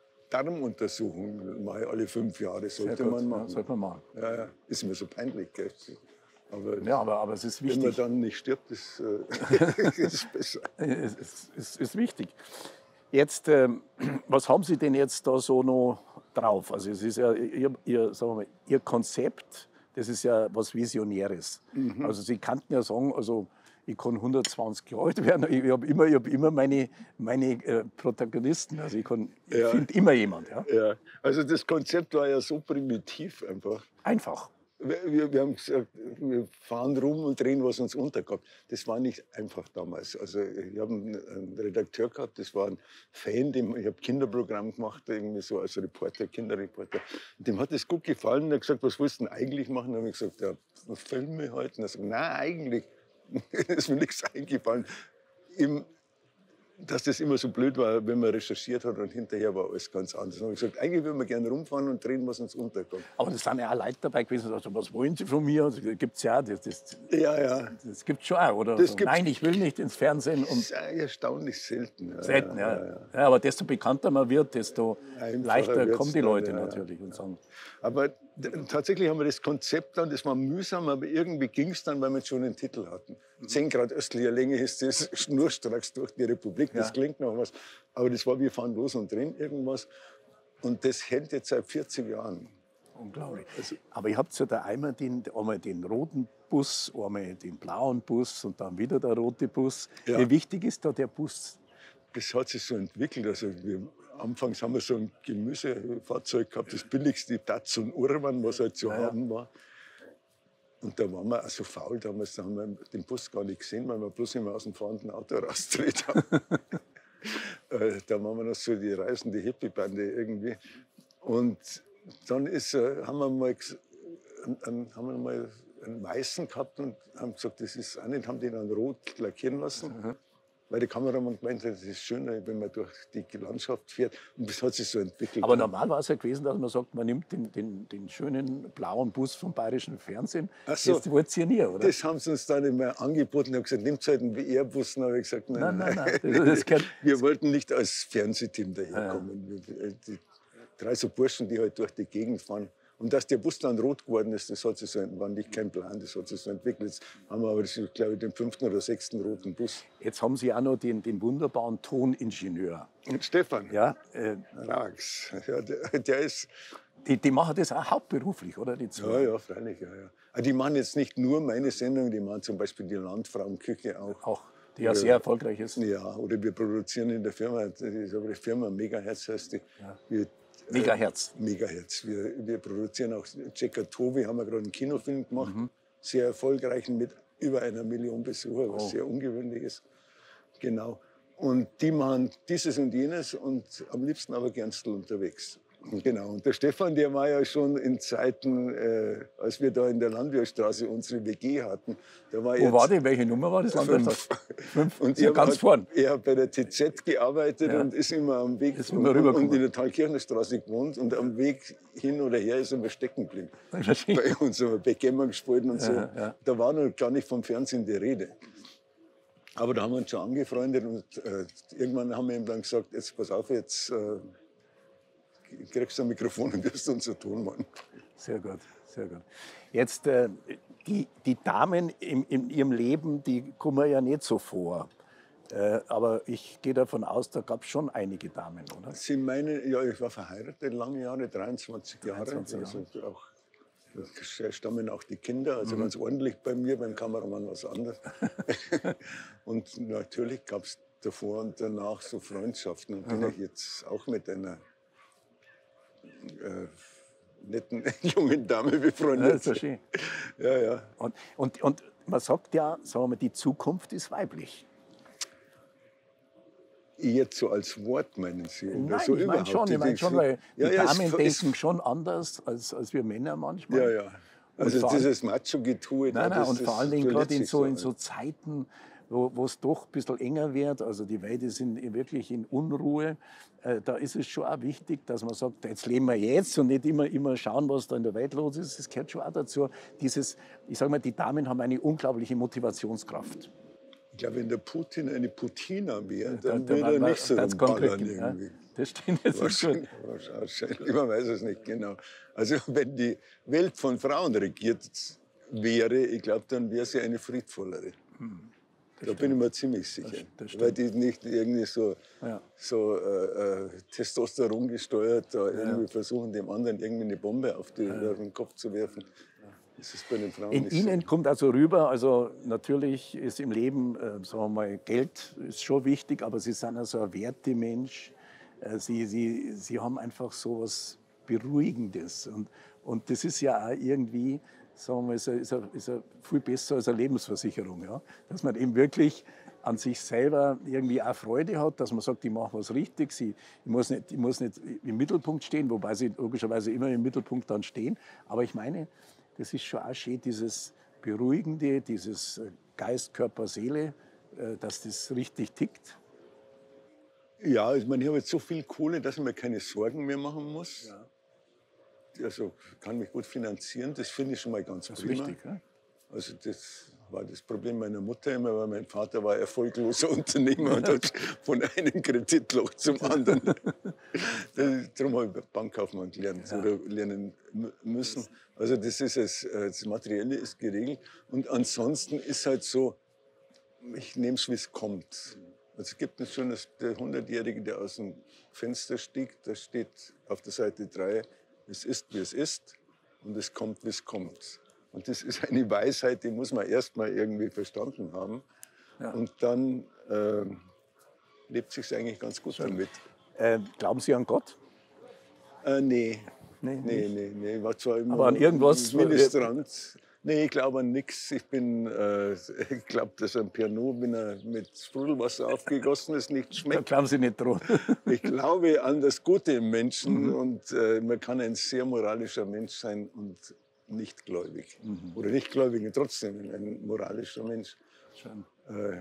Darmuntersuchung mache ich alle fünf Jahre, sollte man machen. Ja, sollte man machen. Ja, ja. Ist mir so peinlich. Gell? Aber, ja, aber, aber es ist wichtig. Wenn man dann nicht stirbt, ist es äh, besser. Es ist, ist, ist wichtig. Jetzt, ähm, was haben Sie denn jetzt da so noch drauf? Also es ist ja Ihr, ihr, sagen wir mal, Ihr Konzept, das ist ja was Visionäres. Mhm. Also Sie könnten ja sagen, also ich kann hundertzwanzig Jahre alt werden, ich habe immer, ich hab immer meine, meine äh, Protagonisten, also ich, ich ja. finde immer jemand. Ja? Ja. Also das Konzept war ja so primitiv einfach. Einfach. Wir, wir haben gesagt, wir fahren rum und drehen, was uns unterkommt. Das war nicht einfach damals. Also ich habe einen, einen Redakteur gehabt, das war ein Fan, dem, ich habe Kinderprogramm gemacht, irgendwie so als Reporter, Kinderreporter. Und dem hat das gut gefallen. Und er hat gesagt, was willst du denn eigentlich machen? Und dann habe ich gesagt, ja, Filme halt. Und er sagt, nein, eigentlich ist mir nichts eingefallen. Im, dass das immer so blöd war, wenn man recherchiert hat und hinterher war alles ganz anders. Dann habe ich gesagt, eigentlich würden wir gerne rumfahren und drehen, was uns unterkommt. Aber das sind ja auch Leute dabei gewesen, die gesagt haben, was wollen Sie von mir? Das gibt es ja auch. Das, das, ja, ja. Das gibt es schon auch, oder? So, nein, ich will nicht ins Fernsehen. Und das ist erstaunlich selten. Ja, selten, ja. Ja, ja. Ja, aber desto bekannter man wird, desto Einfacher leichter kommen die Leute dann, ja, natürlich und sagen. Aber tatsächlich haben wir das Konzept dann, das war mühsam, aber irgendwie ging es dann, weil wir schon einen Titel hatten. Zehn Grad östlicher Länge ist das schnurstracks durch die Republik, das ja. Klingt noch was. Aber das war, wir fahren los und drehen irgendwas. Und das hält jetzt seit vierzig Jahren. Unglaublich. Also, aber ihr habt ja da einmal den, einmal den roten Bus, einmal den blauen Bus und dann wieder der rote Bus. Ja. Wie wichtig ist da der Bus? Das hat sich so entwickelt. Also wir, anfangs haben wir so ein Gemüsefahrzeug gehabt, das billigste Datsun Urban, was halt zu ja, haben war. Und da waren wir auch so faul damals, da haben wir den Bus gar nicht gesehen, weil wir bloß immer aus dem fahrenden Auto rausgedreht haben. äh, da waren wir noch so die reisende Hippie-Bande irgendwie. Und dann ist, äh, haben, wir mal, ähm, haben wir mal einen Weißen gehabt und haben gesagt, das ist auch nicht, haben den dann rot lackieren lassen. Mhm. Weil der Kameramann gemeint hat, das ist schöner, wenn man durch die Landschaft fährt. Und das hat sich so entwickelt. Aber normal war es ja gewesen, dass man sagt, man nimmt den, den, den schönen blauen Bus vom Bayerischen Fernsehen. Ach so, das wollt ihr nie, oder? Das haben sie uns dann immer angeboten. Ich habe gesagt, nimmt halt einen W R-Bus. Dann habe ich gesagt, nein, nein, nein. nein. Das, das wir wollten nicht als Fernsehteam daherkommen. Ja. Die drei so Burschen, die halt durch die Gegend fahren. Und dass der Bus dann rot geworden ist, das hat sich so, war nicht kein Plan, das hat sich so entwickelt. Jetzt haben wir aber, das ist, glaube ich, den fünften oder sechsten roten Bus. Jetzt haben Sie auch noch den, den wunderbaren Toningenieur. Und Stefan ja, äh, Rags. Ja, der, der ist... Die, die machen das auch hauptberuflich, oder? Die ja, ja, freilich. Ja, ja. Die machen jetzt nicht nur meine Sendung, die machen zum Beispiel die Landfrauenküche auch. Auch, die ja sehr erfolgreich ist. Ja, oder wir produzieren in der Firma, die Firma Megahertz heißt die. Ja. Wir, Megahertz. Äh, Megahertz. Wir, wir produzieren auch Checker Tobi, haben wir gerade einen Kinofilm gemacht, mhm. sehr erfolgreich mit über einer Million Besucher, was oh. sehr ungewöhnlich ist. Genau. Und die machen dieses und jenes und am liebsten aber Gernstel unterwegs. Genau. Und der Stefan, der war ja schon in Zeiten, äh, als wir da in der Landwehrstraße unsere W G hatten. Der war Wo jetzt war die? Welche Nummer war das? Fünf. Fünf. Und ja, er ganz hat, vorn. Er hat bei der T Z gearbeitet ja. und ist immer am Weg ist immer und, und in der Thalkirchner Straße gewohnt und am Weg hin oder her ist er immer stecken geblieben. Bei uns haben wir Backgammon gespielt und so. Ja, ja. Da war noch gar nicht vom Fernsehen die Rede. Aber da haben wir uns schon angefreundet und äh, irgendwann haben wir ihm dann gesagt, jetzt pass auf, jetzt äh, kriegst du ein Mikrofon und wirst unser Tonmann. Sehr gut, sehr gut. Jetzt, äh, die, die Damen in, in ihrem Leben, die kommen ja nicht so vor. Äh, aber ich gehe davon aus, da gab es schon einige Damen, oder? Sie meinen, ja, ich war verheiratet lange Jahre, dreiundzwanzig Jahre. dreiundzwanzig Jahre. Also auch, da stammen auch die Kinder, also mhm. ganz ordentlich bei mir, beim Kameramann was anderes. Und natürlich gab es davor und danach so Freundschaften. Und bin ich jetzt auch mit einer Äh, netten jungen Dame befreundet. Ja, das ist ja schön. Ja, ja. Und, und, und man sagt ja, sagen wir, die Zukunft ist weiblich. Jetzt so als Wort meinen Sie? Nein, so ich meine schon, ich mein schon, weil ja, die ja, Damen es, denken schon anders als, als wir Männer manchmal. Ja, ja. Also dieses Macho-Getue. Nein, nein, und vor allen Dingen gerade in so, in so Zeiten, wo es doch ein bisschen enger wird, also die Welt ist in, wirklich in Unruhe, äh, da ist es schon auch wichtig, dass man sagt, jetzt leben wir jetzt und nicht immer, immer schauen, was da in der Welt los ist. Das gehört schon auch dazu. Dieses, ich sage mal, die Damen haben eine unglaubliche Motivationskraft. Ich glaube, wenn der Putin eine Putina wäre, dann da, da würde er nicht so rumballern irgendwie. Ja, das stimmt, das wahrscheinlich, ist gut. Wahrscheinlich, man weiß es nicht genau. Also wenn die Welt von Frauen regiert wäre, ich glaube, dann wäre sie eine friedvollere. Hm. Da stimmt. Bin ich mir ziemlich sicher. Das, das weil die nicht irgendwie so, ja. so äh, äh, Testosteron gesteuert da irgendwie ja. versuchen, dem anderen irgendwie eine Bombe auf, die, ja. auf den Kopf zu werfen. Das ist bei den Frauen in nicht Ihnen so. Kommt also rüber, also natürlich ist im Leben, äh, sagen wir mal, Geld ist schon wichtig, aber Sie sind also ein Wertemensch. Äh, Sie, Sie, Sie haben einfach so was Beruhigendes. Und, und das ist ja auch irgendwie, sagen wir mal, ist, ist, ist viel besser als eine Lebensversicherung. Ja? Dass man eben wirklich an sich selber irgendwie auch Freude hat, dass man sagt, ich mache was Richtiges, ich, ich, muss nicht, ich muss nicht im Mittelpunkt stehen, wobei Sie logischerweise immer im Mittelpunkt dann stehen. Aber ich meine, das ist schon auch schön, dieses Beruhigende, dieses Geist, Körper, Seele, dass das richtig tickt. Ja, ich meine, ich habe jetzt so viel Kohle, dass ich mir keine Sorgen mehr machen muss. Ja. Also kann mich gut finanzieren, das finde ich schon mal ganz das prima. Ist wichtig, ja? Also das war das Problem meiner Mutter immer, weil mein Vater war erfolgloser Unternehmer und hat von einem Kreditloch zum anderen. Darum habe ich Bankkaufmann gelernt ja. oder lernen müssen. Also das ist es, das Materielle ist geregelt. Und ansonsten ist halt so, ich nehme es, wie es kommt. Also es gibt nicht schon das, der Hundertjährige, der aus dem Fenster stieg, da steht auf der Seite drei, es ist, wie es ist und es kommt, wie es kommt. Und das ist eine Weisheit, die muss man erst mal irgendwie verstanden haben. Ja. Und dann äh, lebt sich eigentlich ganz gut Schön. damit. Äh, glauben Sie an Gott? Äh, nee. Nee, nee, nee, nee. Ich war zwar immer aber an irgendwas? Ministrant. Nee, ich glaube an nichts. Ich bin, äh, ich glaube, dass ein Piano, wenn er mit Sprudelwasser aufgegossen ist, nicht schmeckt. Da glauben Sie nicht dran. Ich glaube an das Gute im Menschen Mhm. und äh, man kann ein sehr moralischer Mensch sein und nicht gläubig. Mhm. Oder nicht gläubig und trotzdem ein moralischer Mensch. Schön. Äh,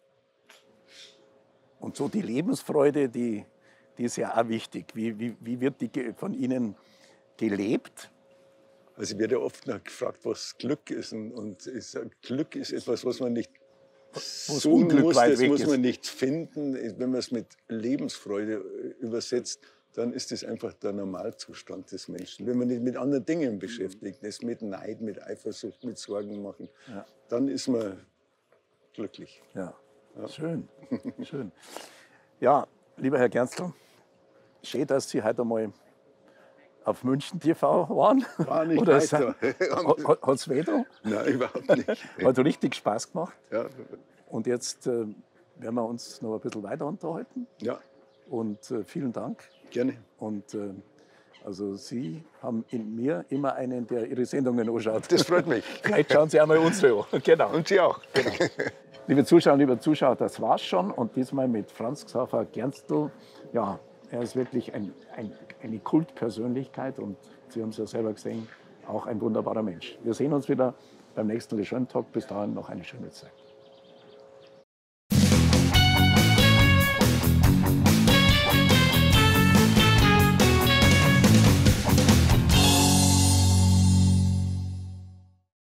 und so die Lebensfreude, die, die ist ja auch wichtig. Wie, wie, wie wird die von Ihnen gelebt? Also ich werde oft gefragt, was Glück ist. Und, und ich sage, Glück ist etwas, was man nicht suchen muss, das muss man nicht finden. Wenn man es mit Lebensfreude übersetzt, dann ist das einfach der Normalzustand des Menschen. Wenn man nicht mit anderen Dingen beschäftigt ist, mit Neid, mit Eifersucht, mit Sorgen machen, ja. dann ist man glücklich. Ja, ja. Schön, schön. Ja, lieber Herr Gerstl, schön, dass Sie heute einmal auf München T V waren. War nicht Oder weiter. Hat es weh da? Nein, überhaupt nicht. Hat richtig Spaß gemacht. Ja. Und jetzt äh, werden wir uns noch ein bisschen weiter unterhalten. Ja. Und äh, vielen Dank. Gerne. Und äh, also Sie haben in mir immer einen, der Ihre Sendungen anschaut. Das freut mich. Vielleicht schauen Sie einmal unsere an. Genau. Und Sie auch. Genau. Liebe Zuschauer, liebe Zuschauer, das war's schon. Und diesmal mit Franz Xaver Gerstl. Ja, er ist wirklich ein, ein, eine Kultpersönlichkeit und Sie haben es ja selber gesehen, auch ein wunderbarer Mensch. Wir sehen uns wieder beim nächsten Le Jeune Talk. Bis dahin noch eine schöne Zeit.